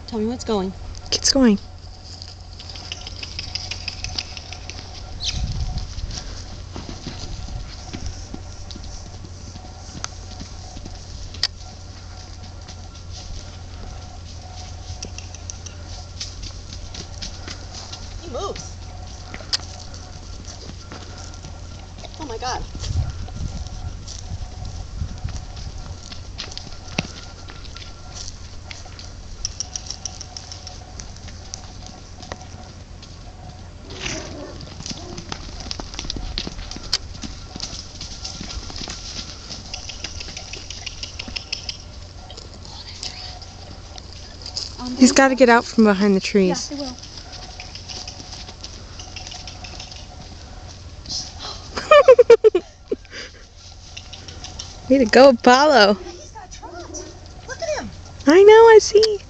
Tell me what's going. It's going. He moves. Oh my God. He's got to get out from behind the trees. Yeah, he will. Way to go, Apollo. Yeah, he's got trot. Look at him. I know, I see.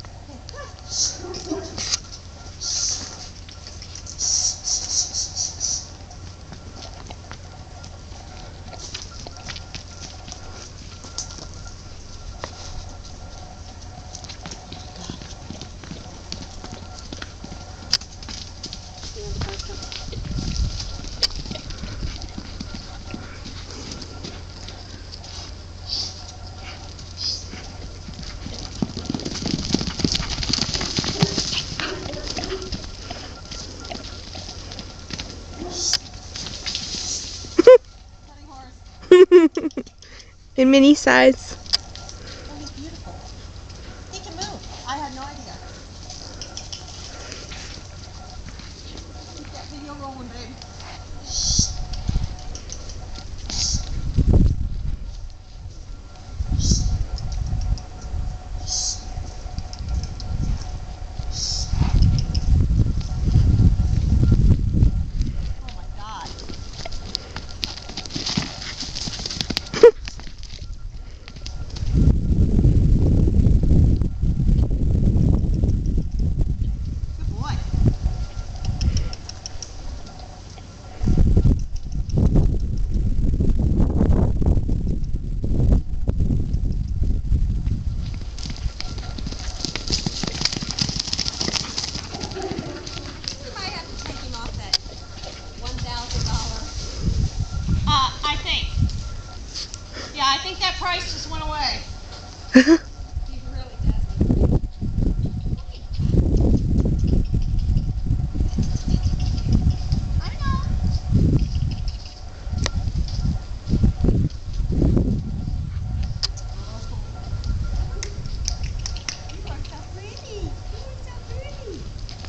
In mini size. Oh, he's beautiful. He can move. I had no idea. Keep that video rolling, babe. Oh my God. Good boy. We might have to take him off that $1,000. I think. Yeah, I think that price just went away. He really does. I know. You are so pretty. You are so pretty.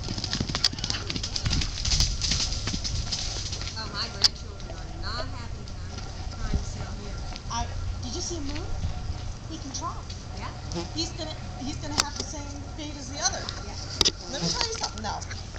Oh, my grandchildren are not happy that I'm trying to sit on here. Did you see him move? He can trot. Yeah. He's gonna have the same fate as the other. Yeah. Let me tell you something though.